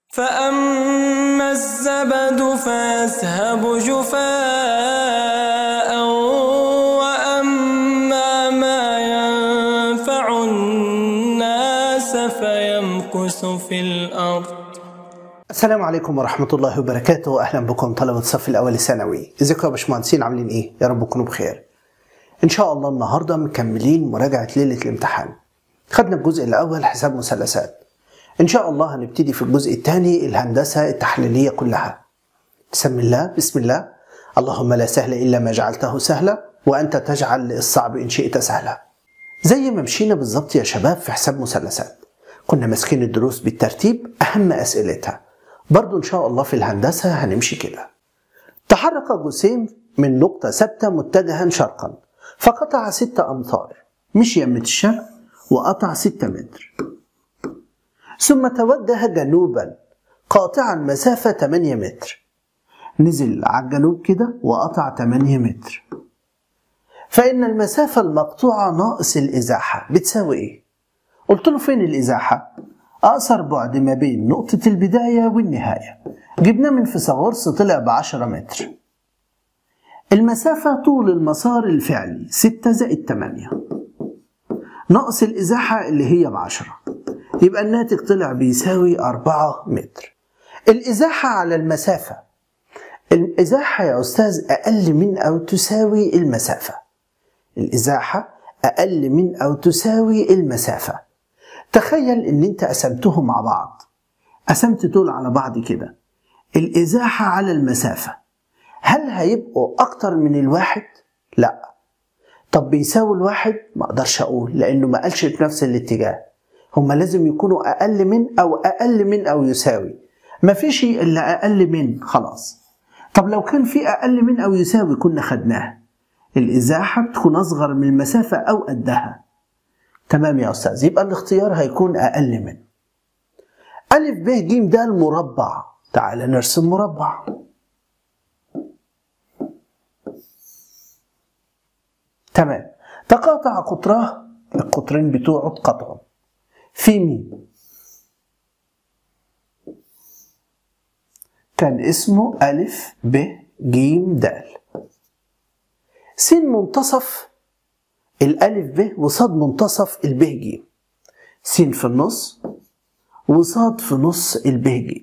فأما الزبد فيذهب جفاء وأما ما ينفع الناس فيمكث في الأرض. السلام عليكم ورحمة الله وبركاته. أهلا بكم طلبة الصف الأول ثانوي. ازيكم يا باشمهندسين، عاملين ايه؟ يا رب تكونوا بخير. إن شاء الله النهاردة مكملين مراجعة ليلة الامتحان. خدنا الجزء الأول حساب مثلثات. إن شاء الله هنبتدي في الجزء الثاني الهندسة التحليلية كلها. بسم الله بسم الله. اللهم لا سهل إلا ما جعلته سهلا وأنت تجعل الصعب إن شئت سهلا. زي ما مشينا بالظبط يا شباب في حساب مثلثات، كنا ماسكين الدروس بالترتيب أهم أسئلتها. برضو إن شاء الله في الهندسة هنمشي كده. تحرك جسيم من نقطة ثابتة متجها شرقا فقطع 6 أمتار، مشي يمة الشرق وقطع 6 متر، ثم توجه جنوبا قاطعا مسافة 8 متر، نزل على الجنوب كده وقطع 8 متر. فإن المسافة المقطوعة ناقص الإزاحة بتساوي إيه؟ قلت له فين الإزاحة؟ أقصر بعد ما بين نقطة البداية والنهاية، جبناه من فيثاغورس طلع ب10 متر. المسافة طول المسار الفعلي 6 زائد 8 ناقص الإزاحة اللي هي ب10، يبقى الناتج طلع بيساوي 4 متر. الإزاحة على المسافة، الإزاحة يا أستاذ أقل من أو تساوي المسافة. الإزاحة أقل من أو تساوي المسافة. تخيل إن أنت قسمتهم مع بعض، قسمت دول على بعض كده، الإزاحة على المسافة، هل هيبقوا أكتر من الواحد؟ لا. طب بيساوي الواحد؟ ما أقدرش أقول لأنه ما قالش في نفس الاتجاه. هما لازم يكونوا أقل من أو يساوي. ما فيش إلا أقل من، خلاص. طب لو كان في أقل من أو يساوي كنا خدناها. الإزاحة بتكون أصغر من المسافة أو قدها. تمام يا أستاذ، يبقى الاختيار هيكون أقل من. أ ب ج د المربع، تعال نرسم مربع. تمام. تقاطع قطراه، القطرين بتوعه اتقطعوا في مين؟ كان اسمه أ ب ج د. س منتصف الألف ب وصاد منتصف الب ج. س في النص وصاد في نص الب ج.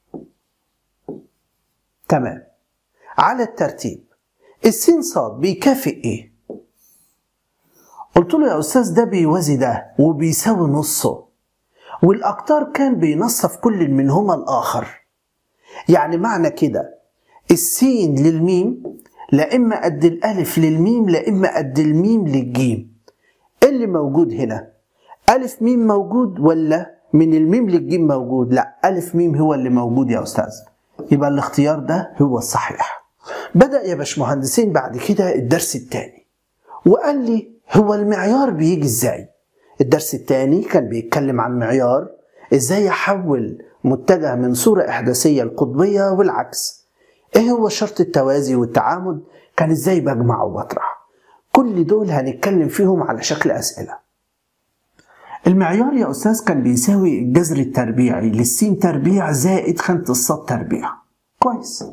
تمام. على الترتيب السين صاد بيكافئ ايه؟ قلت له يا أستاذ ده بيوازي ده وبيساوي نصه، والأقطار كان بينصف كل منهما الآخر. يعني معنى كده السين للميم لا إما قد الألف للميم لا إما قد الميم للجيم. إيه اللي موجود هنا؟ ألف ميم موجود ولا من الميم للجيم موجود؟ لا، ألف ميم هو اللي موجود يا أستاذ. يبقى الاختيار ده هو الصحيح. بدأ يا باشمهندسين بعد كده الدرس الثاني وقال لي هو المعيار بيجي ازاي؟ الدرس الثاني كان بيتكلم عن معيار ازاي احول متجه من صورة احداثية لقطبية والعكس. ايه هو شرط التوازي والتعامد؟ كان ازاي بجمع وبطرح. كل دول هنتكلم فيهم على شكل اسئلة. المعيار يا استاذ كان بيساوي الجذر التربيعي للسين تربيع زائد خانة الصاد تربيع. كويس.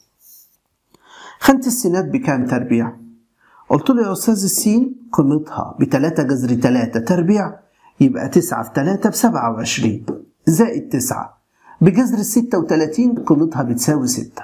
خانة السينات بكام تربيع؟ قلت له يا أستاذ السين قيمتها ب3 جذر 3 تربيع، يبقى 9 في 3 ب27 زائد 9 بجذر 36 قيمتها بتساوي 6.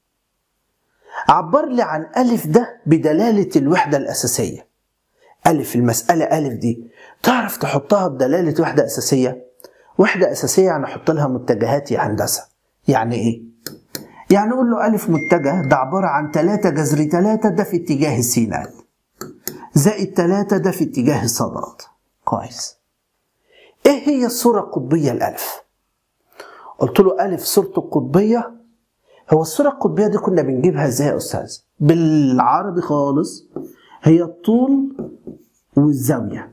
عبر لي عن ألف ده بدلالة الوحدة الأساسية. ألف المسألة ألف دي تعرف تحطها بدلالة وحدة أساسية؟ وحدة أساسية يعني أحط لها متجهات يا هندسة. يعني إيه؟ يعني أقول له ألف متجه ده عبارة عن 3 جذر 3 ده في اتجاه السينات زائد 3 ده في اتجاه الصادات. كويس. إيه هي الصورة القطبية الألف؟ قلت له ألف صورته القطبية. هو الصورة القطبية دي كنا بنجيبها إزاي يا أستاذ؟ بالعربي خالص هي الطول والزاوية.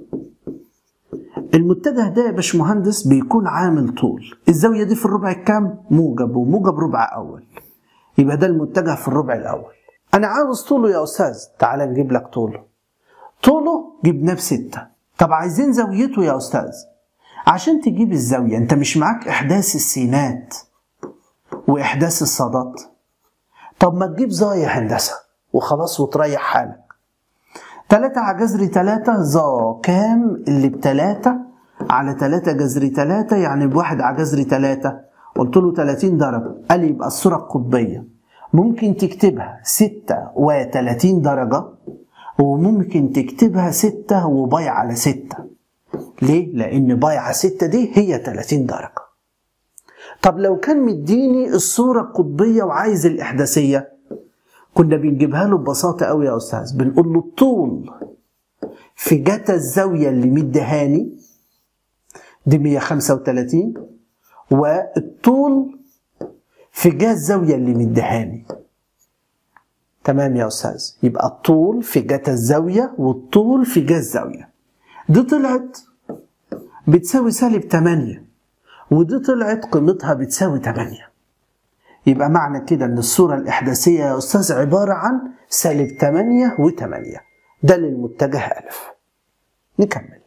المتجه ده يا باشمهندس بيكون عامل طول، الزاوية دي في الربع الكام؟ موجب، وموجب ربع أول، يبقى ده المتجه في الربع الأول. أنا عاوز طوله يا أستاذ، تعال نجيب لك طوله. طوله جبناه ب6. طب عايزين زاويته يا أستاذ، عشان تجيب الزاوية انت مش معاك احداث السينات واحداث الصادات؟ طب ما تجيب زاوية هندسة وخلاص وتريح حالك. 3 على جذر 3 ظا كام اللي ب3 على 3 جذر 3 يعني ب1 على جذر 3. قلت له 30 درجة. قال لي يبقى الصورة القطبية ممكن تكتبها 36 درجة وممكن تكتبها 6 وباي على 6. ليه؟ لأن باي على 6 دي هي 30 درجة. طب لو كان مديني الصورة القطبية وعايز الإحداثية كنا بنجيبها له ببساطة قوي يا أستاذ. بنقول له الطول في جتا الزاوية اللي مدهاني دي 135 والطول في جا الزاوية اللي مدهاني. تمام يا أستاذ؟ يبقى الطول في جتا الزاوية والطول في جا الزاوية. دي طلعت بتساوي -8 ودي طلعت قيمتها بتساوي 8. يبقى معنى كده ان الصورة الإحداثية يا أستاذ عبارة عن -8 و8. ده للمتجه أ. نكمل.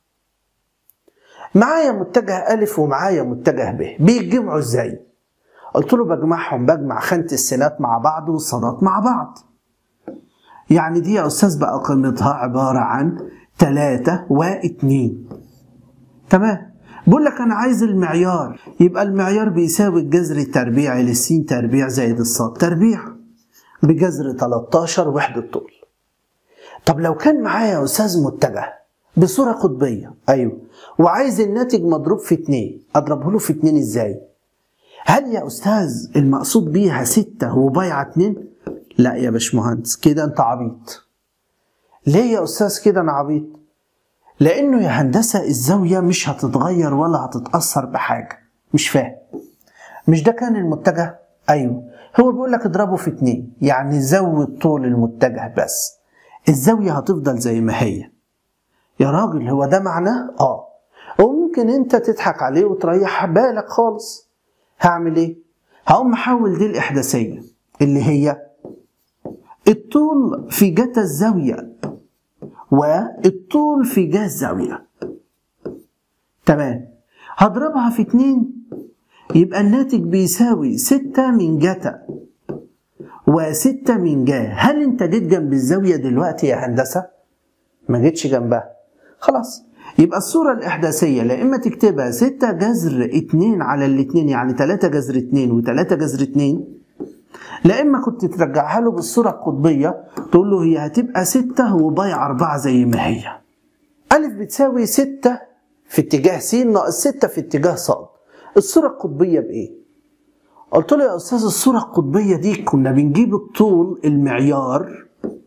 معايا متجه أ ومعايا متجه ب، بيتجمعوا ازاي؟ قلت له بجمع خانة السينات مع بعض والصادات مع بعض. يعني دي يا أستاذ بقى قيمتها عبارة عن 3 و2. تمام. بقول لك أنا عايز المعيار، يبقى المعيار بيساوي الجذر التربيعي للسين تربيع زائد الصاد تربيع بجذر 13 وحدة طول. طب لو كان معايا يا أستاذ متجه بصورة قطبية، أيوه، وعايز الناتج مضروب في 2، أضربه له في 2 إزاي؟ هل يا أستاذ المقصود بيها 6 وباي على 2؟ لا يا باشمهندس، كده أنت عبيط. ليه يا أستاذ كده أنا عبيط؟ لأنه يا هندسة الزاوية مش هتتغير ولا هتتأثر بحاجة. مش فاهم. مش ده كان المتجه؟ أيوه. هو بيقول لك اضربه في 2، يعني زود طول المتجه بس. الزاوية هتفضل زي ما هي. يا راجل هو ده معناه؟ وممكن أنت تضحك عليه وتريح بالك خالص. هعمل إيه؟ هقوم محول دي الإحداثية اللي هي الطول في جتا الزاوية والطول في جا الزاوية. تمام. هضربها في 2 يبقى الناتج بيساوي 6 من جتا و6 من جا. هل انت جيت جنب الزاوية دلوقتي يا هندسة؟ ما جيتش جنبها. خلاص. يبقى الصورة الإحداثية لا إما تكتبها 6 جذر 2 على الاتنين يعني 3 جذر 2 و3 جذر 2، لا إما كنت ترجعها له بالصورة القطبية تقول له هي هتبقى 6 وباي 4 زي ما هي. أ بتساوي 6 في اتجاه س ناقص 6 في اتجاه ص. الصورة القطبية بإيه؟ قلت له يا أستاذ الصورة القطبية دي كنا بنجيب الطول المعيار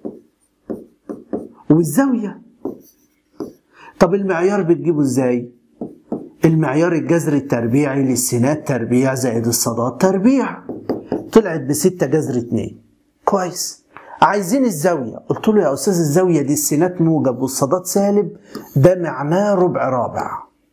والزاوية. طب المعيار بتجيبه ازاي؟ المعيار الجذر التربيعي للسينات تربيع زائد الصادات تربيع. طلعت ب6 جذر 2. كويس. عايزين الزاوية. قلت له يا أستاذ الزاوية دي السينات موجب والصادات سالب، ده معناه ربع رابع.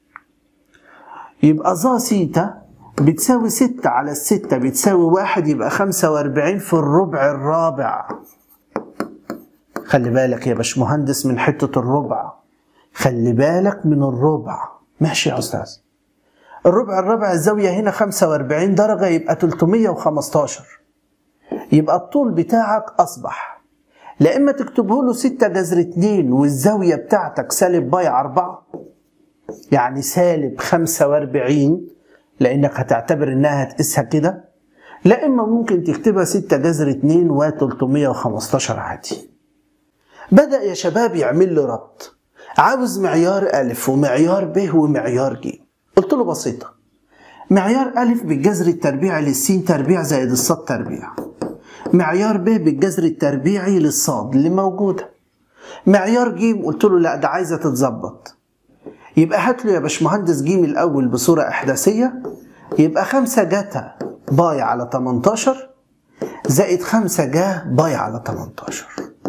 يبقى ظا سيتا بتساوي 6 على 6 بتساوي 1، يبقى 45 في الربع الرابع. خلي بالك يا باشمهندس من حتة الربع. خلي بالك من الربع. ماشي يا أستاذ. الربع الرابع الزاوية هنا 45 درجة يبقى 315. يبقى الطول بتاعك أصبح لا إما تكتبه له 6 جذر 2 والزاوية بتاعتك سالب باي 4 يعني سالب 45 لأنك هتعتبر إنها هتقيسها كده، لا إما ممكن تكتبها 6 جذر 2 و315 عادي. بدأ يا شباب يعمل لي ربط. عاوز معيار أ ومعيار ب ومعيار ج. قلت له بسيطة. معيار أ بالجذر التربيعي للسين تربيع زائد الصاد تربيع. معيار ب بالجذر التربيعي للصاد اللي موجودة. معيار ج قلت له لا ده عايزة تتظبط. يبقى هات له يا باشمهندس ج الأول بصورة إحداثية، يبقى 5 جتا باي على 18 زائد 5 جا باي على 18.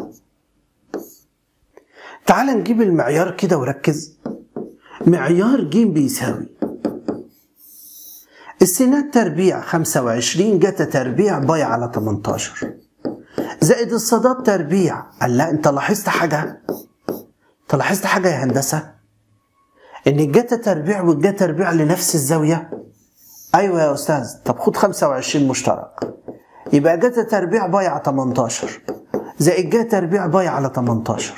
تعال نجيب المعيار كده وركز. معيار ج بيساوي السينات تربيع 25 جتا تربيع باي على 18 زائد الصادات تربيع. قال لا انت لاحظت حاجة؟ انت لاحظت حاجة يا هندسة؟ ان الجتا تربيع والجا تربيع لنفس الزاوية؟ ايوه يا استاذ. طب خد 25 مشترك، يبقى جتا تربيع باي على 18 زائد جا تربيع باي على 18،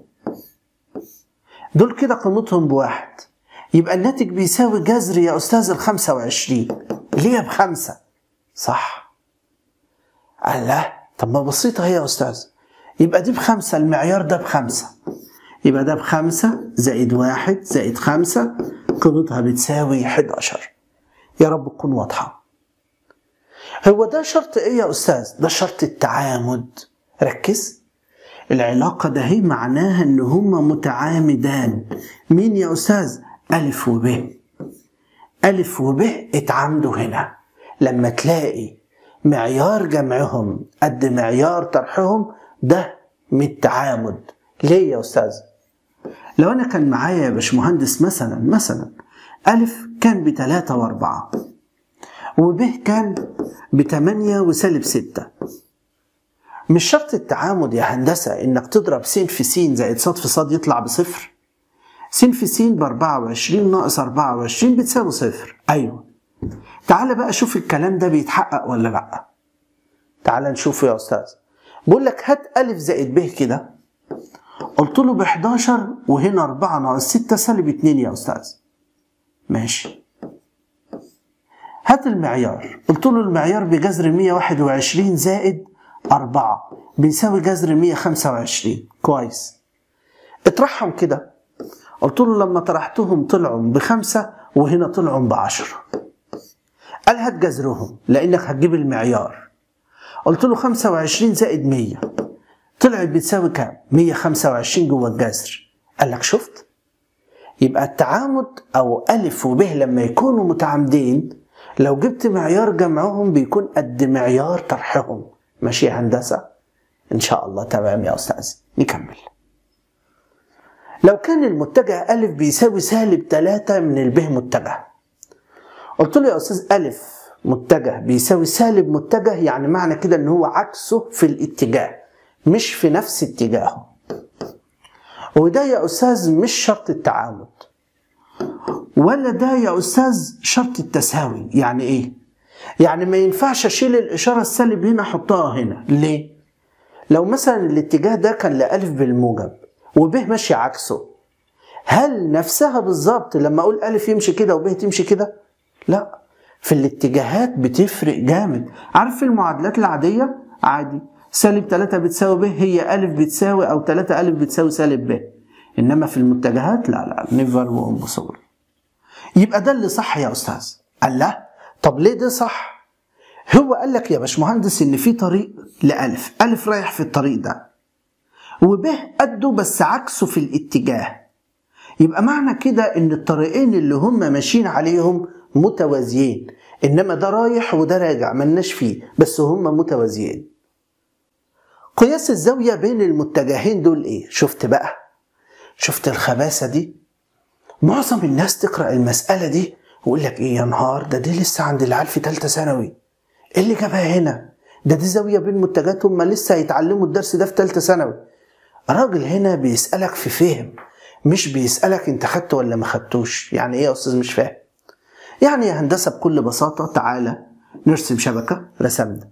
دول كده قيمتهم بواحد، يبقى الناتج بيساوي جذر يا استاذ ال 25 اللي هي ب5. صح؟ الله، طب ما بسيطة هي يا استاذ. يبقى دي ب5، المعيار ده ب5، يبقى ده ب5 زائد 1 زائد 5 قيمتها بتساوي 11. يا رب تكون واضحة. هو ده شرط ايه يا استاذ؟ ده شرط التعامد. ركز، العلاقة ده هي معناها ان هما متعامدان. مين يا استاذ؟ ألف وب. ألف وب اتعامدوا هنا. لما تلاقي معيار جمعهم قد معيار طرحهم ده من التعامد. ليه يا استاذ؟ لو انا كان معايا يا باشمهندس مثلا ألف كان ب3 و4 وب كان ب8 وسالب 6، مش شرط التعامد يا هندسة انك تضرب س في س زائد ص في ص يطلع بصفر؟ س في س ب24 ناقص 24 بتساوي صفر. ايوه. تعال بقى شوف الكلام ده بيتحقق ولا لا. تعال نشوفه يا استاذ. بقول لك هات أ زائد ب كده، قلت له ب11 وهنا 4 ناقص 6 سالب 2 يا استاذ. ماشي. هات المعيار، قلت له المعيار بجذر 121 زائد 4 بيساوي جذر 125. كويس. اطرحهم كده، قلت له لما طرحتهم طلعوا ب5 وهنا طلعوا ب10. قال هات جذرهم لانك هتجيب المعيار. قلت له 25 زائد 100 طلعت بتساوي كام؟ 125 جوه الجذر. قال لك شفت؟ يبقى التعامد او أ وب لما يكونوا متعامدين لو جبت معيار جمعهم بيكون قد معيار طرحهم. ماشي يا هندسة؟ ان شاء الله تمام يا استاذ. نكمل. لو كان المتجه أ بيساوي سالب 3 من الب متجه، قلت له يا استاذ أ متجه بيساوي سالب متجه، يعني معنى كده ان هو عكسه في الاتجاه مش في نفس اتجاهه. وده يا استاذ مش شرط التعامد، ولا ده يا استاذ شرط التساوي. يعني ايه؟ يعني ما ينفعش اشيل الاشاره السالب هنا احطها هنا. ليه؟ لو مثلا الاتجاه ده كان لألف بالموجب وب ماشي عكسه، هل نفسها بالظبط لما اقول ألف يمشي كده وب تمشي كده؟ لا، في الاتجاهات بتفرق جامد. عارف في المعادلات العاديه عادي سالب 3 بتساوي ب هي أ بتساوي او 3 أ بتساوي سالب ب، انما في المتجهات لا نيفر وامبوسيبل. يبقى ده اللي صح يا استاذ. قال لا، طب ليه ده صح؟ هو قال لك يا باشمهندس ان في طريق لألف، ألف رايح في الطريق ده وب قده بس عكسه في الاتجاه، يبقى معنى كده ان الطريقين اللي هم ماشيين عليهم متوازيين، انما ده رايح وده راجع ملناش فيه بس هم متوازيين. قياس الزاوية بين المتجهين دول ايه؟ شفت بقى؟ شفت الخباثة دي؟ معظم الناس تقرأ المسألة دي ويقول لك ايه يا نهار، دي لسه عند العيال في ثالثة ثانوي. ايه اللي جابها هنا؟ دي زاوية بين متجهات هم لسه هيتعلموا الدرس ده في ثالثة ثانوي. الراجل هنا بيسألك في فهم، مش بيسألك انت خدته ولا ما خدتوش. يعني ايه يا استاذ مش فاهم؟ يعني يا هندسة بكل بساطة تعالى نرسم شبكة. رسمنا،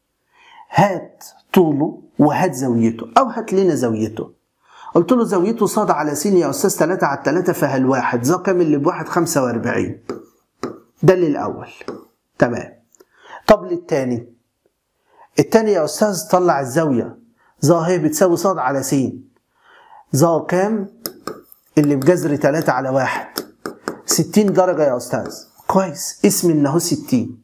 هات طوله وهات زاويته او هات لنا زاويته. قلت له زاويته ص على س يا استاذ 3 على 3 فهالواحد ذا كام اللي بواحد 45. ده للاول تمام. طب للتاني، التاني يا استاذ طلع الزاوية ذا هي بتساوي ص على س، ذا كام اللي بجذر 3 على 1 60 درجة يا استاذ. كويس، اسم انه 60.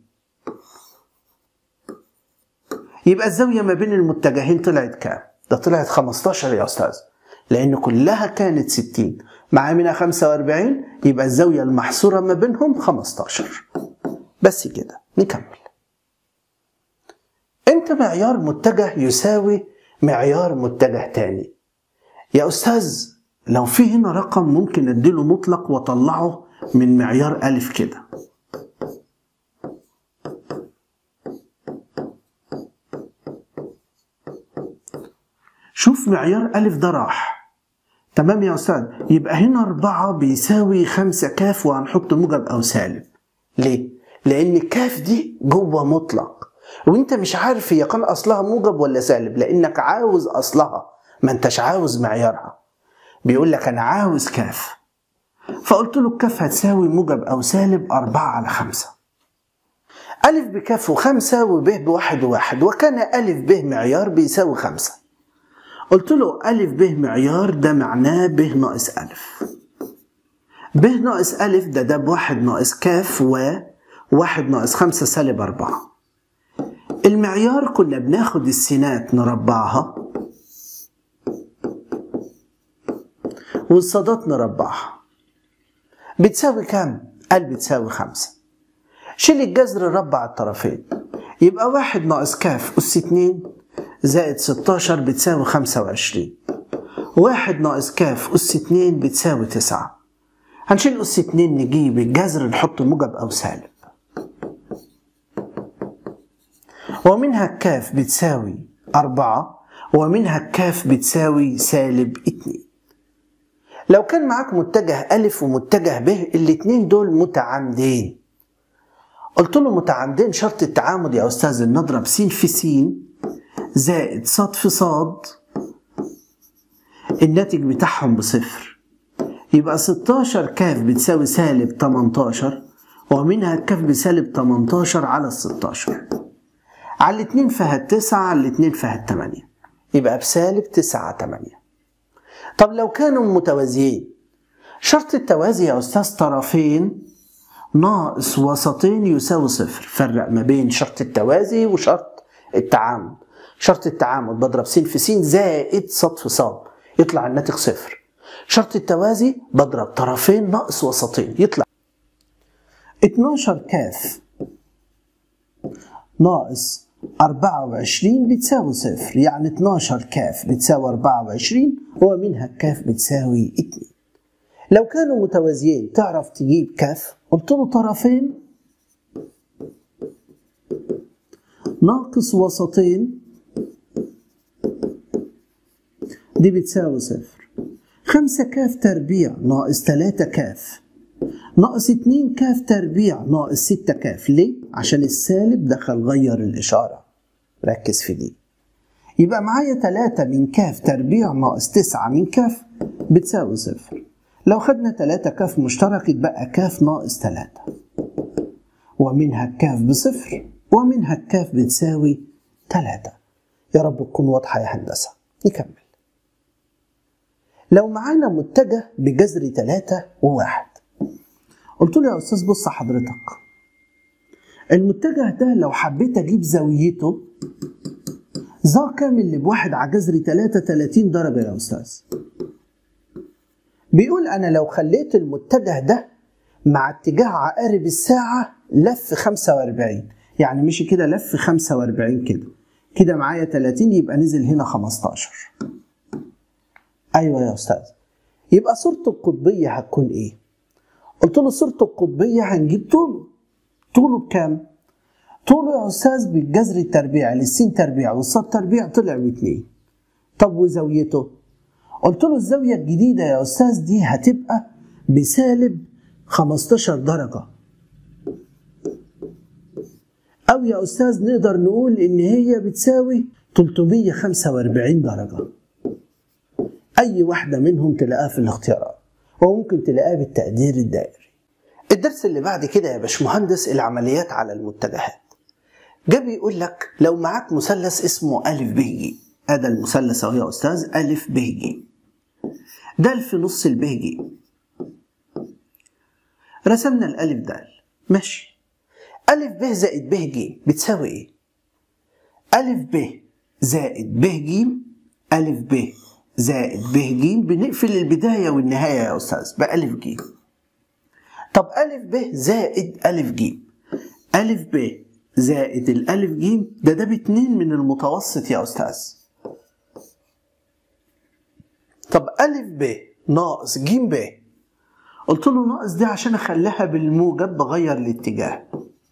يبقى الزاوية ما بين المتجهين طلعت كام؟ ده طلعت 15 يا استاذ، لان كلها كانت 60 مع منها 45، يبقى الزاوية المحصورة ما بينهم 15. بس كده. نكمل. امتى معيار متجه يساوي معيار متجه تاني؟ يا استاذ لو في هنا رقم ممكن اديله مطلق واطلعه من معيار أ كده. شوف معيار أ ده راح. تمام يا أستاذ. يبقى هنا 4 بيساوي 5 كاف وهنحط موجب أو سالب. ليه؟ لأن الكاف دي جوه مطلق وانت مش عارف هي كان أصلها موجب ولا سالب، لأنك عاوز أصلها ما انتش عاوز معيارها. بيقول لك أنا عاوز كاف، فقلت له الكاف هتساوي موجب أو سالب 4/5. ألف بكاف و5 وب بواحد وواحد، وكان ألف ب معيار بيساوي 5. قلت له ألف ب معيار ده معناه ب ناقص ألف. ب ناقص ألف ده بواحد ناقص كاف وواحد ناقص 5 سالب 4. المعيار كنا بناخد السينات نربعها والصادات نربعها. بتساوي كام؟ قال بتساوي 5. شيل الجذر ربع الطرفين، يبقى 1 ناقص كاف أس 2 زائد 16 بتساوي 25. 1 ناقص كاف أس 2 بتساوي 9. هنشيل أس 2 نجيب الجذر نحط موجب أو سالب، ومنها الكاف بتساوي 4 ومنها الكاف بتساوي سالب 2. لو كان معاك متجه ألف ومتجه ب الاتنين دول متعامدين، قلت له متعامدين شرط التعامد يا أستاذ إن نضرب س في س زائد ص في ص الناتج بتاعهم بصفر. يبقى 16 كاف بتساوي سالب 18 ومنها الكاف بسالب 18 على 16. على الاتنين فيها 9 على الاتنين فيها 8، يبقى بسالب 9/8. طب لو كانوا متوازيين، شرط التوازي يا أستاذ طرفين ناقص وسطين يساوي صفر. فرق ما بين شرط التوازي وشرط التعامد. شرط التعامد بضرب س في س زائد ص في ص يطلع الناتج صفر. شرط التوازي بضرب طرفين ناقص وسطين يطلع 12 كاف ناقص 24 بتساوي صفر، يعني 12 كاف بتساوي 24 ومنها الكاف بتساوي 2. لو كانوا متوازيين تعرف تجيب كاف، قلت له طرفين ناقص وسطين دي بتساوي صفر. 5 كاف تربيع ناقص 3 كاف ناقص 2 كاف تربيع ناقص 6 كاف. ليه؟ عشان السالب دخل غير الإشارة. ركز في دي. يبقى معايا 3 من كاف تربيع ناقص 9 من كاف بتساوي صفر. لو خدنا 3 كاف مشترك يتبقى كاف ناقص 3 ومنها الكاف بصفر ومنها الكاف بتساوي 3. يا رب تكون واضحة يا هندسة. نكمل. لو معانا متجه بجذر 3 و1، قلت له يا أستاذ بص حضرتك، المتجه ده لو حبيت أجيب زاويته ظا كام اللي بواحد على جذر 3 30 درجة يا أستاذ. بيقول أنا لو خليت المتجه ده مع اتجاه عقارب الساعة لف 45، يعني مشي كده لف 45 كده معايا 30 يبقى نزل هنا 15. أيوة يا أستاذ. يبقى صورته القطبية هتكون إيه؟ قلت له صورته القطبية هنجيب طوله بكام؟ طوله يا أستاذ بالجذر التربيع للسين تربيع والصاد تربيع طلع ب2. طب وزاويته؟ قلت له الزاوية الجديدة يا أستاذ دي هتبقى بسالب 15 درجة، أو يا أستاذ نقدر نقول إن هي بتساوي 345 درجة. أي واحدة منهم تلاقيها في الاختيارات وممكن تلاقيها بالتقدير الدائري. الدرس اللي بعد كده يا باشمهندس العمليات على المتجهات. جاي بيقول لك لو معاك مثلث اسمه أ ب ج، هذا المثلث اهو يا أستاذ أ ب ج، د في نص الب ج. رسمنا الألف د ماشي. أ ب زائد ب ج بتساوي إيه؟ أ ب زائد ب ج، أ ب زائد ب ج بنقفل البداية والنهاية يا أستاذ بأ ج. طب أ ب زائد أ ج، أ ب زائد الألف ج ده ب2 من المتوسط يا أستاذ. طب أ ب ناقص ج ب، قلت له ناقص دي عشان أخليها بالموجب بغير الاتجاه.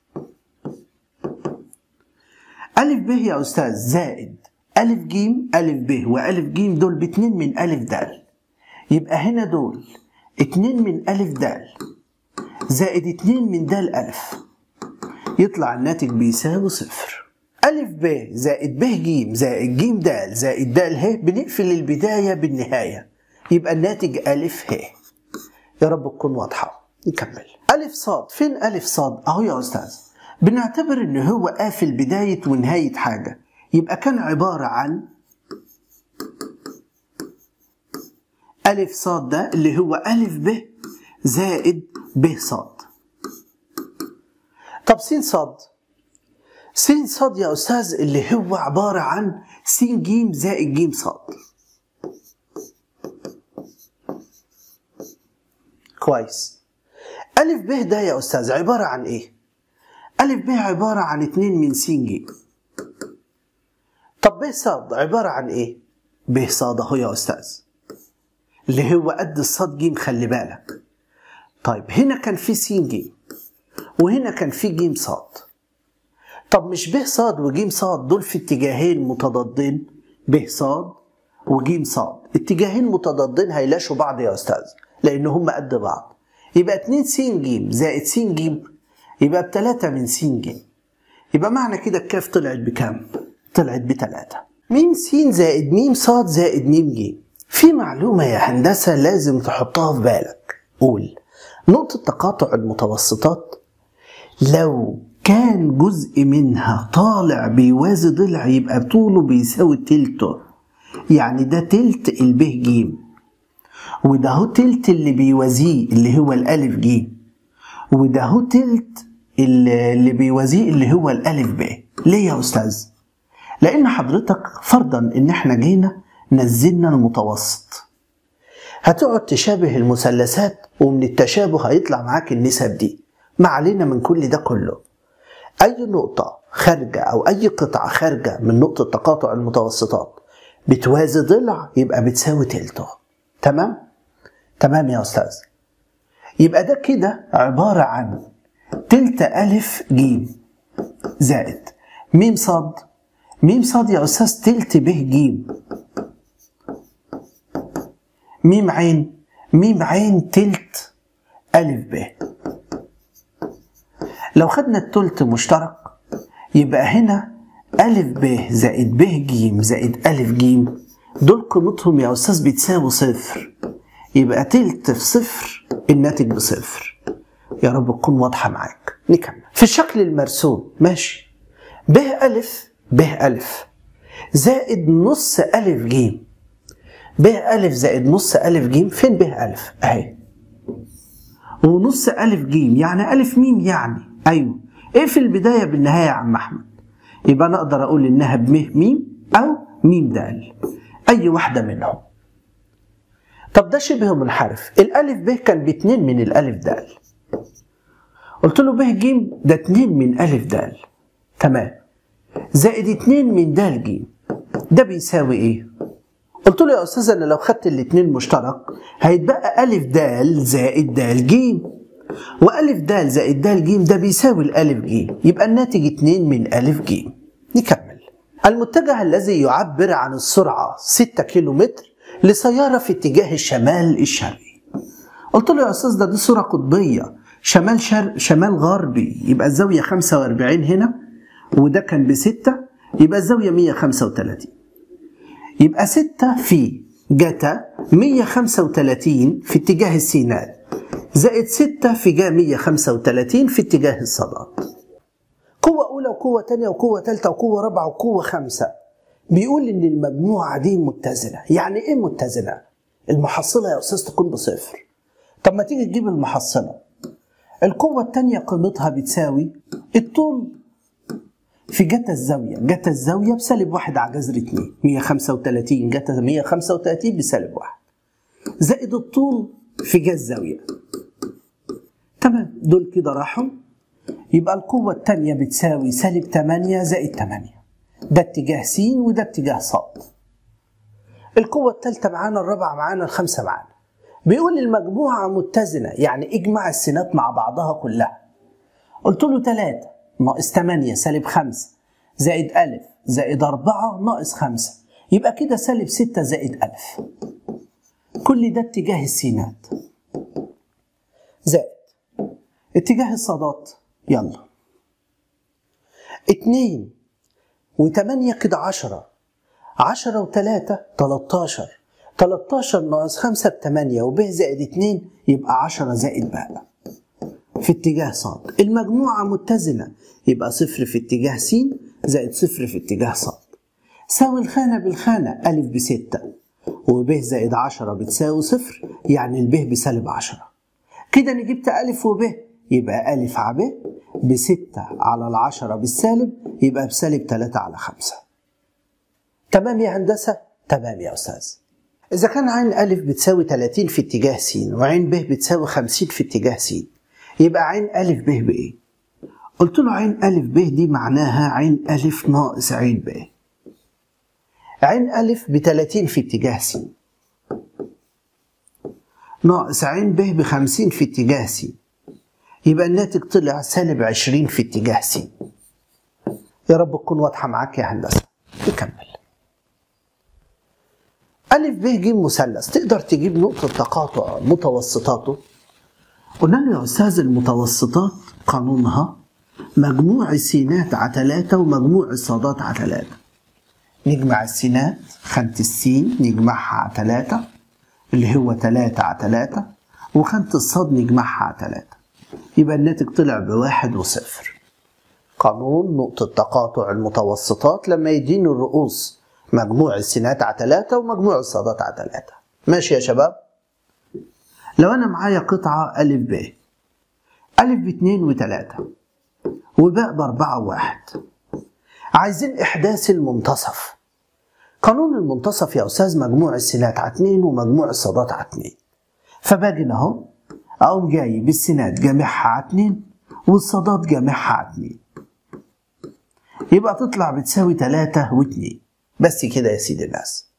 أ ب يا أستاذ زائد أ ج، أ ب وأ ج دول ب2 من أ د، يبقى هنا دول 2 من ألف د زائد 2 من د ألف، يطلع الناتج بيساوي صفر. ألف ب زائد ب ج زائد ج د زائد د ه، بنقفل البداية بالنهاية، يبقى الناتج ألف ه. يا رب تكون واضحة. نكمل. ألف صاد، فين ألف صاد؟ أهو يا أستاذ. بنعتبر إن هو قافل بداية ونهاية حاجة، يبقى كان عبارة عن ألف صاد ده اللي هو ألف ب زائد ب صاد. طب س صاد، س صاد يا أستاذ اللي هو عبارة عن س ج زائد ج صاد. كويس. ألف ب ده يا أستاذ عبارة عن إيه؟ ألف ب عبارة عن 2 من س ج. طب ب صاد عبارة عن إيه؟ ب صاد أهو يا أستاذ اللي هو قد الصاد ج، خلي بالك. طيب هنا كان في س ج وهنا كان في ج صاد. طب مش ب صاد وج صاد دول في اتجاهين متضادين؟ ب صاد وج صاد اتجاهين متضادين هيلاشوا بعض يا أستاذ لأن هم قد بعض. يبقى 2 س ج زائد س ج يبقى ب3 من س ج. يبقى معنى كده الكاف طلعت بكام؟ طلعت ب3. م س زائد م صاد زائد م ج. في معلومة يا هندسة لازم تحطها في بالك. قول نقطة تقاطع المتوسطات لو كان جزء منها طالع بيوازي ضلع يبقى طوله بيساوي تلته، يعني ده تلت الب ج وده هو تلت اللي بيوازيه اللي هو الألف ج وده هو تلت اللي بيوازيه اللي هو الألف ب. ليه يا أستاذ؟ لأن حضرتك فرضا إن احنا جينا نزلنا المتوسط، هتقعد تشابه المثلثات ومن التشابه هيطلع معاك النسب دي. ما علينا من كل ده كله. أي نقطة خارجة أو أي قطعة خارجة من نقطة تقاطع المتوسطات بتوازي ضلع يبقى بتساوي تلته. تمام؟ تمام يا أستاذ. يبقى ده كده عبارة عن تلت ألف ج زائد م صاد. م صاد يا أستاذ تلت ب ج م عين. م عين تلت ألف ب. لو خدنا التلت مشترك يبقى هنا ألف ب زائد ب ج زائد ألف ج دول قيمتهم يا أستاذ بتساوي صفر. يبقى تلت في صفر الناتج بصفر. يا رب تكون واضحة معاك. نكمل. في الشكل المرسوم ماشي ب ألف زائد نص ألف ج. ب ألف زائد نص ألف ج. فين ب ألف؟ أهي. ونص ألف ج يعني ألف ميم يعني. أيوه. إيه في البداية بالنهاية يا عم أحمد؟ يبقى أنا أقدر أقول إنها بمه ميم أو ميم دال. أي واحدة منهم. طب ده شبه منحرف. الألف ب كان ب2 من الألف دال. قلت له ب ج ده 2 من ألف دال. تمام. زائد 2 من دال ج. ده بيساوي إيه؟ قلت له يا أستاذ أنا لو خدت الاتنين مشترك هيتبقى ألف دال زائد دال ج. وألف دال زائد دال ج ده بيساوي الألف ج. يبقى الناتج 2 من ألف ج. نكمل. المتجه الذي يعبر عن السرعة 6 كيلومتر لسيارة في اتجاه الشمال الشرقي. قلت له يا أستاذ دي صورة قطبية شمال شرق شمال غربي، يبقى الزاوية 45 هنا وده كان ب6 يبقى الزاوية 135. يبقى 6 في جتا 135 في اتجاه السينات زائد 6 في جا 135 في اتجاه الصادات. قوة أولى وقوة تانية وقوة تالتة وقوة رابعة وقوة خامسة. بيقول إن المجموعة دي متزنة. يعني إيه متزنة؟ المحصلة يا أستاذ تكون بصفر. طب ما تيجي تجيب المحصلة. القوة التانية قيمتها بتساوي الطول في جتا الزاوية. جتا الزاوية بسالب 1 على جذر 2. 135 جتا 135 بسالب 1 زائد الطول في جا الزاوية. تمام. دول كده راحوا. يبقى القوة التانية بتساوي سالب 8 زائد 8. ده اتجاه س وده اتجاه ص. القوة الثالثة معانا، الرابعة معانا، الخامسة معانا. بيقول المجموعة متزنة يعني اجمع السينات مع بعضها كلها. قلت له 3 ناقص 8 سالب 5 زائد ألف زائد 4 ناقص 5 يبقى كده سالب 6 زائد ألف. كل ده اتجاه السينات زائد اتجاه الصادات. يلا 2 و8 كده 10 و3 13 13 ناقص 5 ب8 وب زائد 2 يبقى 10 زائد باء في اتجاه صاد. المجموعة متزنة يبقى 0 في اتجاه س زائد 0 في اتجاه صاد. ساوي الخانة بالخانة. أ ب6 وب زائد 10 بتساوي 0 يعني الب بسالب 10. كده أنا جبت أ وب يبقى أ على ب ب6 على 10 بالسالب يبقى بسالب 3 على 5. تمام يا هندسة؟ تمام يا أستاذ. إذا كان عين أ بتساوي 30 في اتجاه س وعين ب بتساوي 50 في اتجاه س يبقى عين أ ب بإيه؟ قلت له عين أ ب دي معناها عين أ ناقص عين ب. عين أ ب30 في اتجاه س ناقص عين ب ب50 في اتجاه س يبقى الناتج طلع سالب 20 في اتجاه س. يا رب تكون واضحة معاك يا هندسة. نكمل. أ ب ج مثلث تقدر تجيب نقطة تقاطع متوسطاته. قلنا له يا أستاذ المتوسطات قانونها مجموع السينات على 3 ومجموع الصادات على 3. نجمع السينات خانة السين نجمعها على 3 اللي هو 3 على 3 وخانة الصاد نجمعها على 3 يبقى الناتج طلع ب1 و0. قانون نقطة تقاطع المتوسطات لما يديني الرؤوس مجموع السينات على 3 ومجموع الصادات على 3. ماشي يا شباب؟ لو أنا معايا قطعة أ ب أ ب2 و3 وباء ب4 و1 عايزين إحداث المنتصف. قانون المنتصف يا أستاذ مجموع السينات على 2 ومجموع الصادات على 2. فباجي أهو أقوم جاي بالسينات جامعها على 2 والصادات جامعها على 2 يبقى تطلع بتساوي 3 و2. بس كده يا سيدي الناس.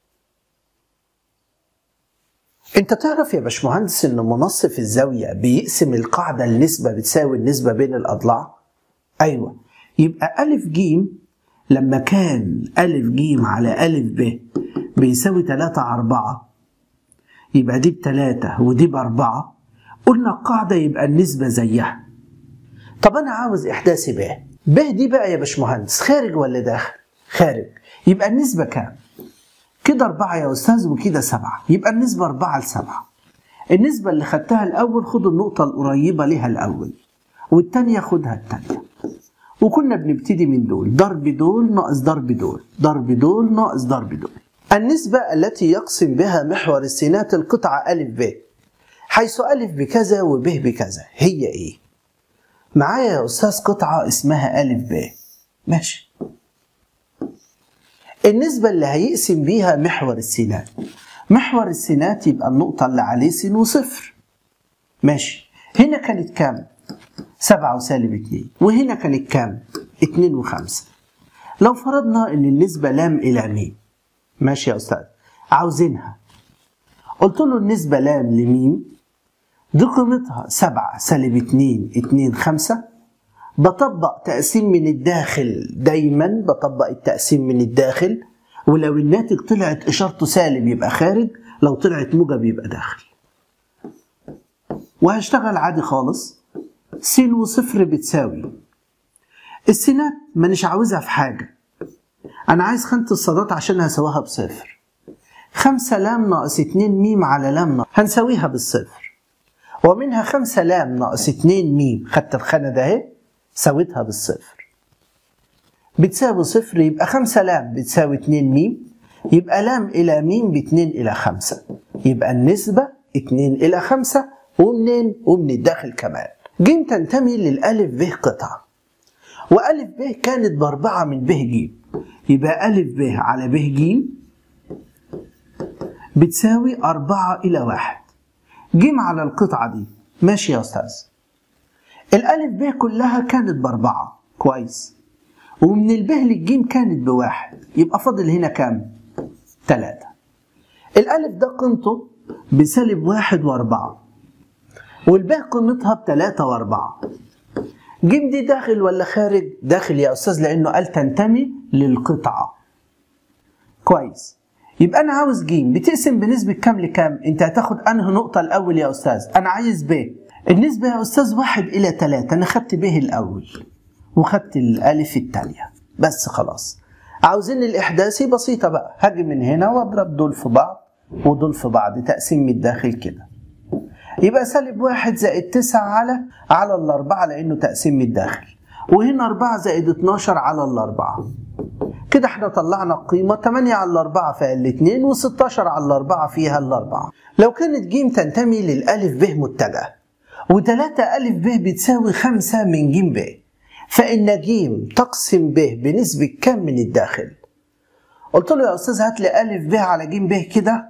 انت تعرف يا باشمهندس ان منصف الزاوية بيقسم القاعدة النسبة بتساوي النسبة بين الأضلاع؟ ايوه. يبقى أ ج لما كان أ ج على أ ب بيساوي 3 على 4 يبقى دي ب3 ودي ب4 قلنا القاعدة يبقى النسبة زيها. طب انا عاوز احداث ب دي بقى يا باشمهندس خارج ولا داخل؟ خارج. يبقى النسبة كام؟ كده 4 يا أستاذ وكده 7 يبقى النسبة 4 ل7. النسبة اللي خدتها الأول خد النقطة القريبة لها الأول والتانية خدها التانية وكنا بنبتدي من دول ضرب دول ناقص ضرب دول ضرب دول ناقص ضرب دول. النسبة التي يقسم بها محور السينات القطعة أ ب حيث أ بكذا وب بكذا هي إيه؟ معايا يا أستاذ قطعة اسمها أ ب. ماشي. النسبة اللي هيقسم بيها محور السينات. محور السينات يبقى النقطة اللي عليه س وصفر. ماشي. هنا كانت كام؟ 7 وسالب 2 وهنا كانت كام؟ 2 و5. لو فرضنا ان النسبة لام إلى م. ماشي يا أستاذ. عاوزينها. قلت له النسبة لام لم دي قيمتها 7 سالب 2 2 5. بطبق تقسيم من الداخل دايما بطبق التقسيم من الداخل ولو الناتج طلعت إشارته سالب يبقى خارج لو طلعت موجب يبقى داخل. وهشتغل عادي خالص. س وصفر بتساوي السينات مانيش عاوزها في حاجة. أنا عايز خانة الصادات عشان هساويها بصفر. 5 لام ناقص 2 م على لام هنساويها بالصفر. ومنها 5 لام ناقص 2 م خدت الخانة ده اهي ساويتها بالصفر بتساوي صفر يبقى 5 لام بتساوي 2 م يبقى لام إلى م ب2 إلى 5 يبقى النسبة 2 إلى 5 ومنين؟ ومن الداخل كمان. ج تنتمي للألف ب قطعة وألف ب كانت ب4 من ب ج يبقى ألف ب على ب ج بتساوي 4 إلى 1. ج على القطعة دي. ماشي يا أستاذ. الألف ب كلها كانت ب4 كويس ومن الب للجيم كانت ب1 يبقى فاضل هنا كام؟ 3. الألف ده قيمته بسالب 1 و4 والباء قيمتها ب3 و4. جيم دي داخل ولا خارج؟ داخل يا أستاذ لأنه قال تنتمي للقطعة. كويس. يبقى أنا عاوز ج بتقسم بنسبة كام لكام؟ أنت هتاخد أنهي نقطة الأول يا أستاذ؟ أنا عايز ب. النسبة يا أستاذ 1:3. أنا خدت ب الأول وخدت الألف التانية بس خلاص. عاوزين الإحداثي بسيطة بقى، هاجي من هنا وأضرب دول في بعض ودول في بعض، تقسيم من الداخل كده. يبقى -1 زائد 9 على الأربعة لأنه تقسيم من الداخل، وهنا 4 زائد 12 على الأربعة. كده احنا طلعنا القيمة 8 على الأربعة فيها الاتنين و16 على الأربعة فيها الأربعة. لو كانت ج تنتمي للألف ب متجه و3 ألف ب بتساوي 5 من ج ب، فإن ج تقسم ب بنسبة كام من الداخل؟ قلت له يا أستاذ هات لي ألف ب على ج ب كده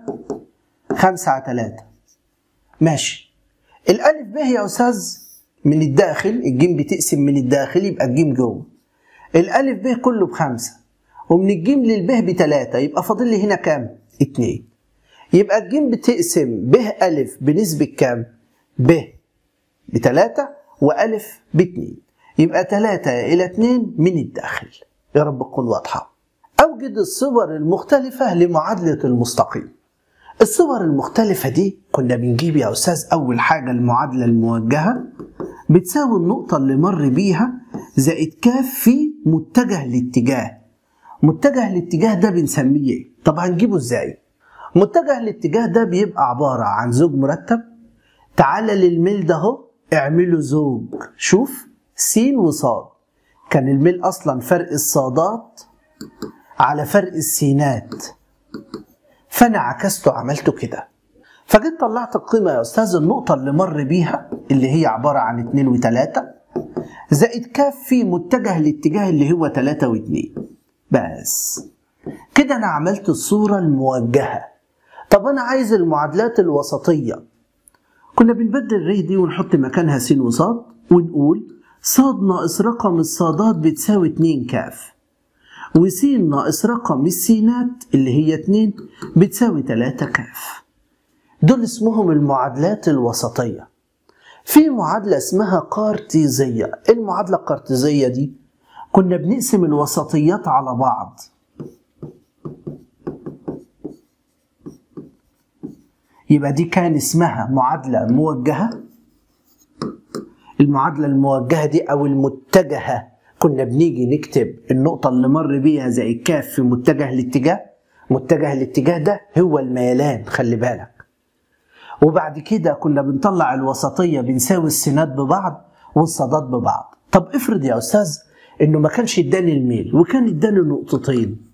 5/3. ماشي. الألف ب يا أستاذ من الداخل، الجيم بتقسم من الداخل يبقى الجيم جوه. الألف ب كله ب5 ومن الجيم للب ب3 يبقى فاضل لي هنا كام؟ 2. يبقى الجيم بتقسم ب ألف بنسبة كام؟ ب ب3 وألف ب2، يبقى 3/2 من الداخل. يا رب تكون واضحة. أوجد الصور المختلفة لمعادلة المستقيم. الصور المختلفة دي كنا بنجيب يا أستاذ أول حاجة المعادلة الموجهة بتساوي النقطة اللي مر بيها زائد كاف في متجه الاتجاه. متجه الاتجاه ده بنسميه ايه؟ طب هنجيبه ازاي؟ متجه الاتجاه ده بيبقى عبارة عن زوج مرتب. تعالى للميل ده اهو اعمله زوج. شوف س وصاد، كان الميل أصلا فرق الصادات على فرق السينات، فأنا عكسته عملته كده. فجيت طلعت القيمة يا أستاذ النقطة اللي مر بيها اللي هي عبارة عن 2 و3 زائد كاف في متجه الاتجاه اللي هو 3 و2. بس كده أنا عملت الصورة الموجهة. طب أنا عايز المعادلات الوسطية. كنا بنبدل ر دي ونحط مكانها س وصاد ونقول صاد ناقص رقم الصادات بتساوي 2 كاف، وس ناقص رقم السينات اللي هي 2 بتساوي 3 كاف. دول اسمهم المعادلات الوسطية. في معادلة اسمها قارتيزية. المعادلة القارتيزية دي كنا بنقسم الوسطيات على بعض. يبقى دي كان اسمها معادلة موجهة. المعادلة الموجهة دي أو المتجهة كنا بنيجي نكتب النقطة اللي مر بيها زائد كاف في متجه الاتجاه. متجه الاتجاه ده هو الميلان، خلي بالك. وبعد كده كنا بنطلع الوسطية بنساوي السينات ببعض والصادات ببعض. طب افرض يا أستاذ إنه ما كانش اداني الميل وكان اداني نقطتين.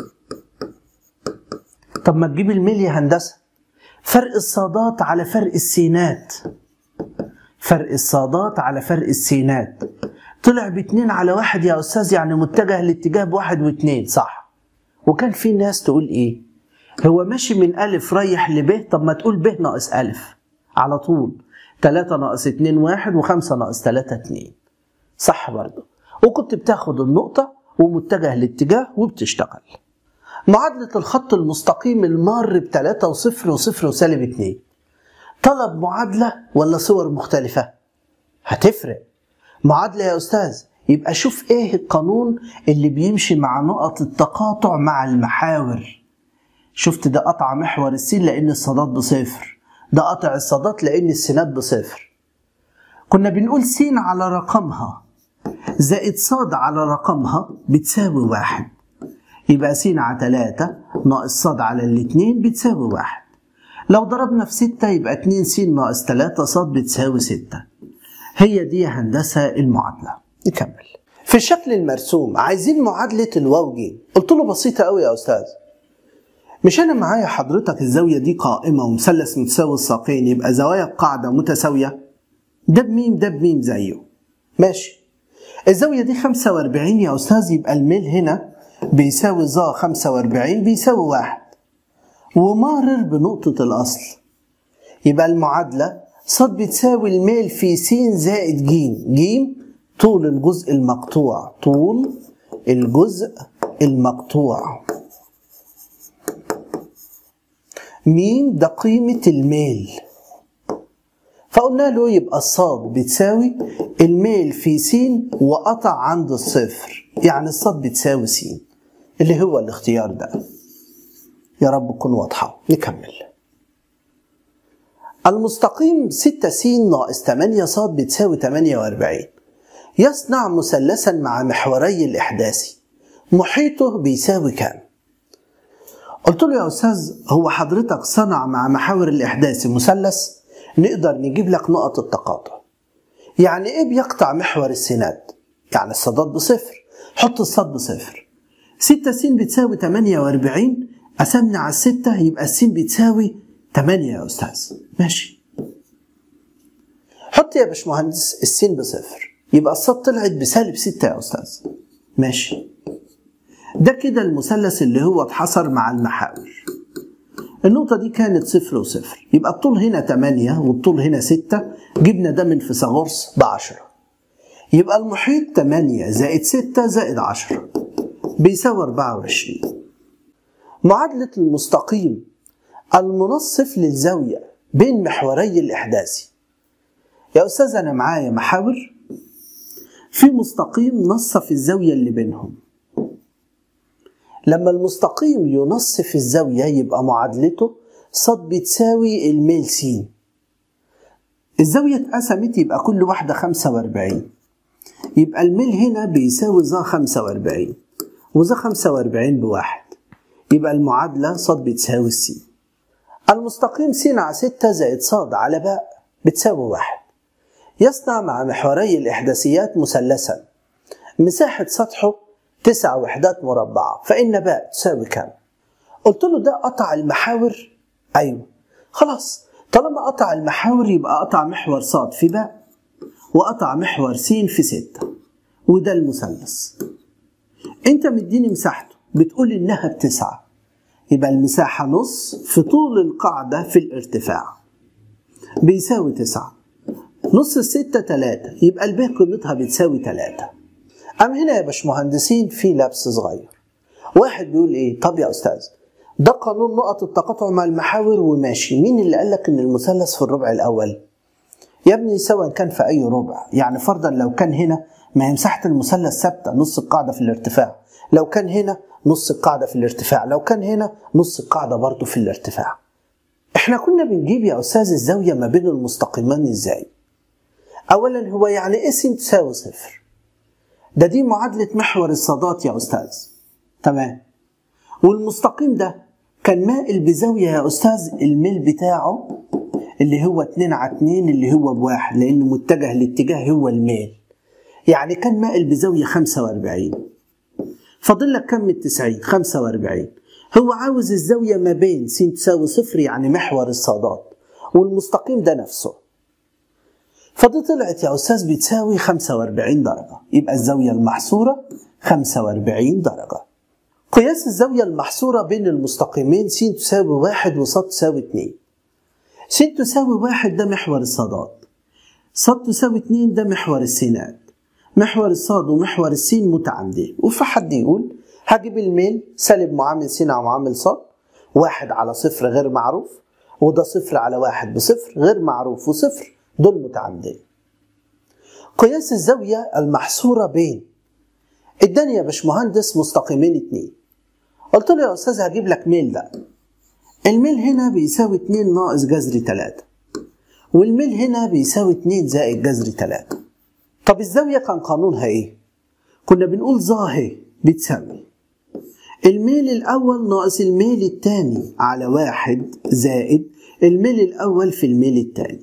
طب ما تجيب الميل يا هندسة. فرق الصادات على فرق السينات. فرق الصادات على فرق السينات طلع ب2/1 يا أستاذ، يعني متجه الاتجاه ب1 و2 صح. وكان في ناس تقول إيه؟ هو ماشي من ألف رايح لب، طب ما تقول ب ناقص ألف على طول. 3 ناقص 2 1 و5 ناقص 3 2 صح برضه. وكنت بتاخد النقطة ومتجه الاتجاه وبتشتغل. معادلة الخط المستقيم المار ب3 و0 و0 وسالب 2 طلب معادلة ولا صور مختلفة؟ هتفرق. معادلة يا أستاذ، يبقى شوف إيه القانون اللي بيمشي مع نقط التقاطع مع المحاور. شفت ده قطع محور السين لأن الصادات بصفر، ده قطع الصادات لأن السينات بصفر. كنا بنقول س على رقمها زائد صاد على رقمها بتساوي 1. يبقى س على 3 ناقص صاد على الاتنين بتساوي 1. لو ضربنا في 6 يبقى 2 س ناقص 3 صاد بتساوي 6. هي دي يا هندسة المعادلة. نكمل. في الشكل المرسوم عايزين معادلة الواو ج. قلت له بسيطة قوي يا أستاذ. مش أنا معايا حضرتك الزاوية دي قائمة ومثلث متساوي الساقين، يبقى زوايا القاعدة متساوية. ده بميم ده بميم زيه. ماشي. الزاوية دي 45 يا أستاذ، يبقى الميل هنا بيساوي ظا 45 بيساوي 1 ومارر بنقطة الأصل. يبقى المعادلة صاد بتساوي الميل في س زائد ج. ج طول الجزء المقطوع، طول الجزء المقطوع. م ده قيمة الميل. فقلنا له يبقى الصاد بتساوي الميل في س وقطع عند الصفر، يعني الصاد بتساوي س اللي هو الاختيار ده. يا رب تكون واضحة. نكمل. المستقيم 6 س ناقص 8 ص بتساوي 48 يصنع مثلثا مع محوري الإحداثي محيطه بيساوي كام؟ قلت له يا أستاذ هو حضرتك صنع مع محاور الإحداثي مثلث نقدر نجيب لك نقط التقاطع. يعني إيه بيقطع محور السينات؟ يعني الصادات بصفر، حط الصاد بصفر. 6 س بتساوي 48 قسمنا على 6 يبقى الس بتساوي 8 يا أستاذ. ماشي. حط يا باشمهندس الس بصفر يبقى الصاد طلعت بسالب 6 يا أستاذ. ماشي. ده كده المثلث اللي هو اتحصر مع المحاور. النقطة دي كانت 0 وصفر يبقى الطول هنا 8 والطول هنا 6. جبنا ده من فيثاغورس ب10 يبقى المحيط 8 زائد 6 زائد 10 بيساوي 24. معادلة المستقيم المنصف للزاوية بين محوري الإحداثي. يا أستاذ أنا معايا محاور في مستقيم نصف الزاوية اللي بينهم. لما المستقيم ينصف الزاوية يبقى معادلته ص بتساوي الميل س. الزاوية اتقسمت يبقى كل واحدة 45 يبقى الميل هنا بيساوي ظ 45 وظ 45 بواحد يبقى المعادلة ص بتساوي س. المستقيم س على 6 زائد ص على باء بتساوي 1 يصنع مع محوري الإحداثيات مثلثا مساحة سطحه 9 وحدات مربعة فإن باء تساوي كام؟ قلت له ده قطع المحاور. أيوه خلاص طالما قطع المحاور يبقى قطع محور ص في باء وقطع محور س في 6 وده المثلث. انت مديني مساحته بتقول انها ب9 يبقى المساحة نص في طول القاعدة في الارتفاع بيساوي 9 نص ال6 3 يبقى الب قيمتها بتساوي 3. أم هنا يا باشمهندسين في لبس صغير. واحد بيقول ايه؟ طب يا أستاذ ده قانون نقط التقاطع مع المحاور وماشي، مين اللي قالك ان المثلث في الربع الأول؟ يا ابني سواء كان في أي ربع، يعني فرضا لو كان هنا ما هي مساحة المثلث ثابتة نص القاعدة في الارتفاع، لو كان هنا نص القاعدة في الارتفاع، لو كان هنا نص القاعدة برضو في الارتفاع. احنا كنا بنجيب يا أستاذ الزاوية ما بين المستقيمان ازاي؟ أولا هو يعني ايه س تساوي 0؟ دي معادلة محور الصادات يا أستاذ. تمام. والمستقيم ده كان مائل بزاوية يا أستاذ الميل بتاعه اللي هو 2 على 2 اللي هو بواحد لأنه متجه الاتجاه هو الميل. يعني كان مائل بزاوية 45. فاضل لك كم من 90؟ 45. هو عاوز الزاوية ما بين س تساوي 0 يعني محور الصادات والمستقيم ده نفسه. فدي طلعت يا أستاذ بتساوي 45 درجة يبقى الزاوية المحصورة 45 درجة. قياس الزاوية المحصورة بين المستقيمين س تساوي 1 وص تساوي 2. س تساوي 1 ده محور الصادات، ص تساوي 2 ده محور السينات. محور الصاد ومحور السين متعامدين، وفحد يقول هجيب الميل سالب معامل س على معامل ص 1 على 0 غير معروف وده 0 على 1 بصفر غير معروف وصفر دول متعامدين. قياس الزاوية المحصورة بين اداني يا باشمهندس مستقيمين 2. قلت له يا أستاذ هجيب لك ميل ده. الميل هنا بيساوي 2 ناقص جذر 3 والميل هنا بيساوي 2 زائد جذر 3. طب الزاوية كان قانونها ايه؟ كنا بنقول ظ ه بتساوي الميل الأول ناقص الميل الثاني على 1 زائد الميل الأول في الميل الثاني.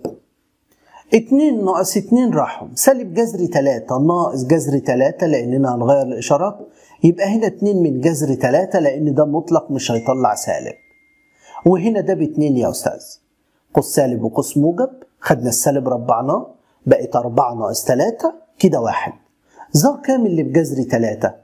2 ناقص 2 راحوا سالب جذر 3 ناقص جذر 3 لأننا هنغير الإشارات يبقى هنا 2 من جذر 3 لأن ده مطلق مش هيطلع سالب. وهنا ده ب2 يا أستاذ. قوس سالب وقوس موجب خدنا السالب ربعناه بقت 4 ناقص 3 كده 1. ظ كام اللي بجذر 3؟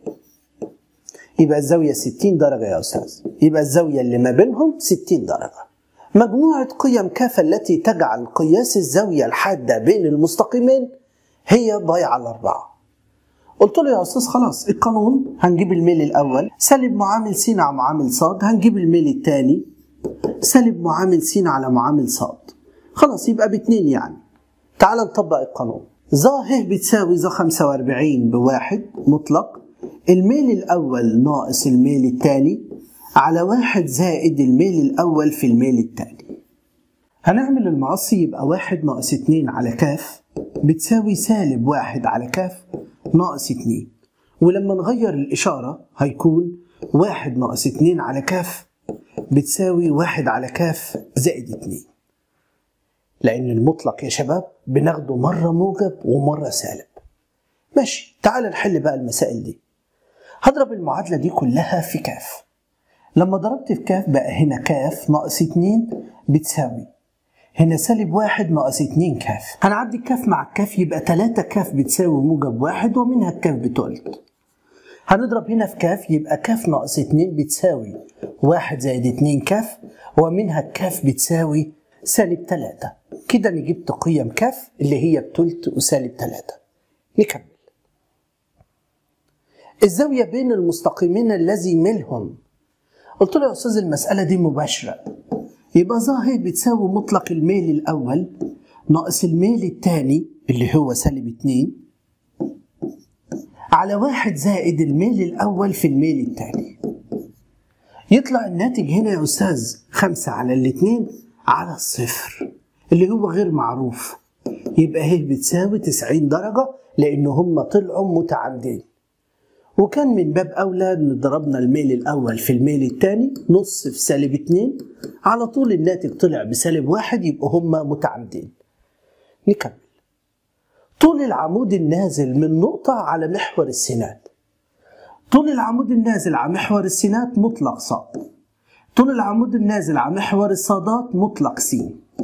يبقى الزاوية 60 درجة يا أستاذ. يبقى الزاوية اللي ما بينهم 60 درجة. مجموعة قيم كافة التي تجعل قياس الزاوية الحادة بين المستقيمين هي باي على 4. قلت له يا أستاذ خلاص القانون هنجيب الميل الأول سالب معامل س على معامل ص، هنجيب الميل الثاني سالب معامل س على معامل ص. خلاص يبقى ب2 يعني. تعال نطبق القانون. ظ ه بتساوي ظ 45 بواحد مطلق الميل الأول ناقص الميل الثاني على 1 زائد الميل الأول في الميل التاني. هنعمل المقص يبقى 1 ناقص 2 على ك بتساوي سالب 1 على ك ناقص 2، ولما نغير الإشارة هيكون 1 ناقص 2 على ك بتساوي 1 على ك زائد 2، لأن المطلق يا شباب بناخده مرة موجب ومرة سالب. ماشي، تعال نحل بقى المسائل دي. هضرب المعادلة دي كلها في ك. لما ضربت في ك بقى هنا ك ناقص 2 بتساوي هنا سالب 1 ناقص 2 ك. هنعدي الكاف مع الكاف يبقى 3 ك بتساوي موجب 1 ومنها الكاف بتولد. هنضرب هنا في ك يبقى ك ناقص 2 بتساوي 1 زائد 2 ك ومنها الكاف بتساوي سالب 3. كده أنا جبت قيم ك اللي هي بتلت وسالب 3. نكمل. الزاوية بين المستقيمين الذي ميلهم، قلت له يا أستاذ المسألة دي مباشرة، يبقى ظاهر بتساوي مطلق الميل الأول ناقص الميل الثاني اللي هو سالب 2 على 1 زائد الميل الأول في الميل الثاني. يطلع الناتج هنا يا أستاذ 5 على 2 على الصفر اللي هو غير معروف، يبقى هي بتساوي 90 درجة لأن هم طلعوا متعامدين، وكان من باب أولى إن ضربنا الميل الأول في الميل الثاني نص في سالب 2 على طول الناتج طلع بسالب 1 يبقى هما متعامدين. نكمل. طول العمود النازل من نقطة على محور السينات. طول العمود النازل على محور السينات مطلق ص. طول العمود النازل على محور الصادات مطلق س.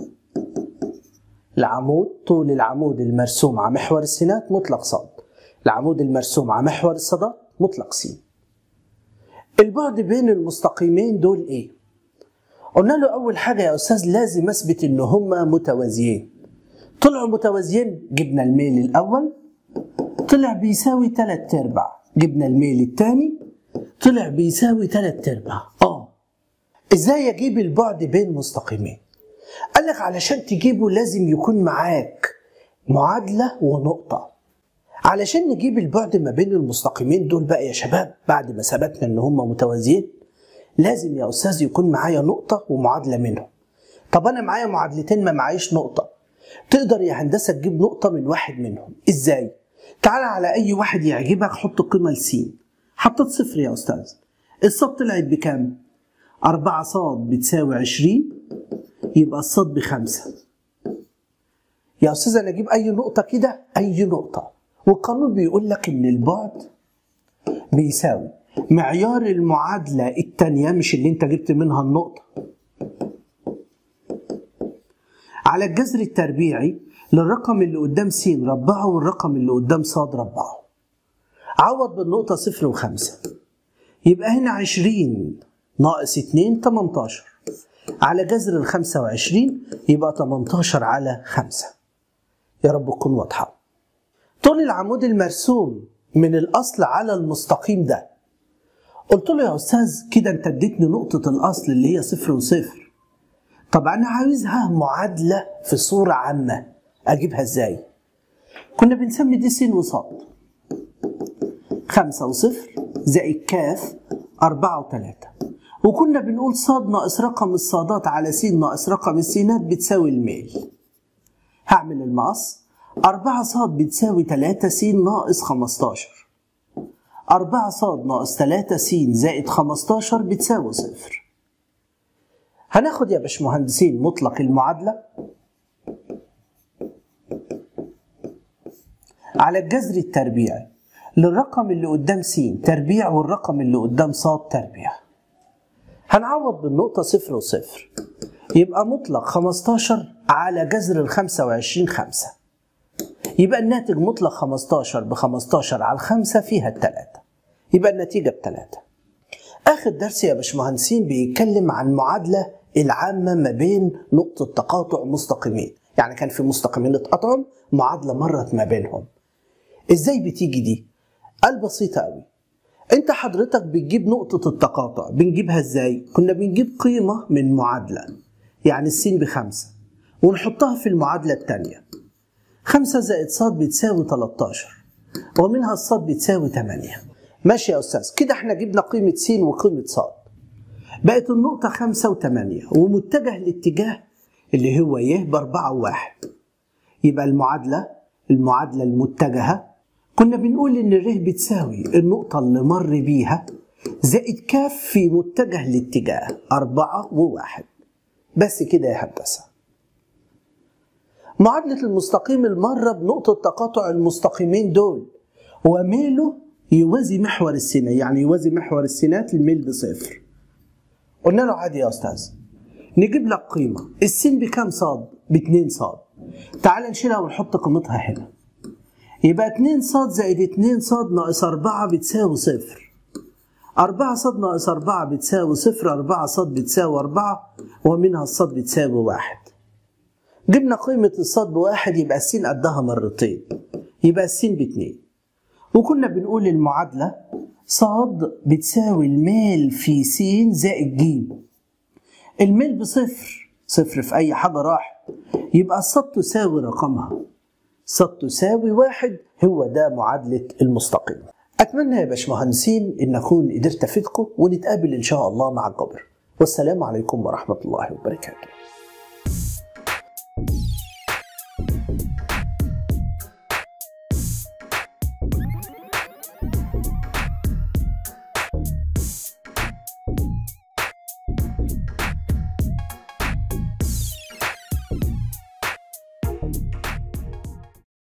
طول العمود المرسوم على محور السينات مطلق ص. العمود المرسوم على محور الصادات مطلق س. البعد بين المستقيمين دول ايه؟ قلنا له اول حاجة يا استاذ لازم اثبت ان هما متوازيين. طلعوا متوازيين، جبنا الميل الاول طلع بيساوي 3/4، جبنا الميل الثاني طلع بيساوي 3/4. ازاي اجيب البعد بين مستقيمين؟ قال لك علشان تجيبه لازم يكون معاك معادلة ونقطة. علشان نجيب البعد ما بين المستقيمين دول بقى يا شباب بعد ما ثبتنا ان هم متوازيين لازم يا استاذ يكون معايا نقطة ومعادلة منهم. طب انا معايا معادلتين ما معيش نقطة. تقدر يا هندسة تجيب نقطة من واحد منهم. ازاي؟ تعالى على اي واحد يعجبك حط قيمة لس. حطيت صفر يا استاذ. الصاد طلعت بكام؟ 4 صاد بتساوي 20، يبقى الصاد ب5. يا استاذ انا اجيب اي نقطة كده، اي نقطة، والقانون بيقول لك ان البعد بيساوي معيار المعادلة الثانية مش اللي انت جبت منها النقطة على الجذر التربيعي للرقم اللي قدام س ربعه والرقم اللي قدام ص ربعه. عوض بالنقطة 0 و5، يبقى هنا 20 ناقص 2 18 على جذر ال 25 يبقى 18 على 5. يا رب تكون واضحة. طول العمود المرسوم من الأصل على المستقيم ده، قلت له يا أستاذ كده أنت اديتني نقطة الأصل اللي هي 0 و0. طب أنا عاوزها معادلة في صورة عامة، أجيبها إزاي؟ كنا بنسمي دي س وص. 5 و0 زائد ك 4 و3، وكنا بنقول ص ناقص رقم الصادات على س ناقص رقم السينات بتساوي الميل. هعمل المقص. 4 ص بتساوي 3 س ناقص 15. 4 ص ناقص 3 س زائد 15 بتساوي 0. هناخد يا باشمهندسين مطلق المعادلة على الجذر التربيعي للرقم اللي قدام س تربيع والرقم اللي قدام ص تربيع. هنعوض بالنقطة 0 و0، يبقى مطلق 15 على جذر ال 25 5. يبقى الناتج مطلق 15 ب15 على 5 فيها 3، يبقى النتيجة ب3. آخر درس يا باشمهندسين بيتكلم عن معادلة العامة ما بين نقطة تقاطع مستقيمين، يعني كان في مستقيمين اتقطعوا معادلة مرت ما بينهم. ازاي بتيجي دي؟ قال بسيطة قوي. انت حضرتك بتجيب نقطة التقاطع، بنجيبها ازاي؟ كنا بنجيب قيمة من معادلة، يعني السين ب5 ونحطها في المعادلة الثانية. 5 زائد ص بتساوي 13 ومنها الصاد بتساوي 8. ماشي يا أستاذ، كده احنا جبنا قيمة س وقيمة ص. بقت النقطة 5 و8 ومتجه الاتجاه اللي هو ي ب4 و1. يبقى المعادلة المتجهة كنا بنقول إن ر بتساوي النقطة اللي مر بيها زائد ك في متجه الاتجاه 4 و1. بس كده يا هندسة. معادلة المستقيم المارة بنقطة تقاطع المستقيمين دول وميله يوازي محور السينات، يعني يوازي محور السينات الميل ب0. قلنا له عادي يا أستاذ، نجيب لك قيمة السين بكام صاد؟ ب2 صاد. تعال نشيلها ونحط قيمتها هنا. يبقى 2 صاد زائد 2 صاد ناقص 4 بتساوي 0. 4 صاد ناقص 4 بتساوي 0. 4 صاد بتساوي 4 ومنها الصاد بتساوي 1. جبنا قيمة الصاد ب1 يبقى السين قدها مرتين، يبقى السين ب2. وكنا بنقول المعادلة صاد بتساوي الميل في س زائد ج. الميل بصفر، صفر في أي حاجة راح، يبقى الصاد تساوي رقمها، صاد تساوي 1. هو ده معادلة المستقيم. أتمنى يا باشمهندسين إن أكون قدرت أفيدكم، ونتقابل إن شاء الله مع الجبر. والسلام عليكم ورحمة الله وبركاته.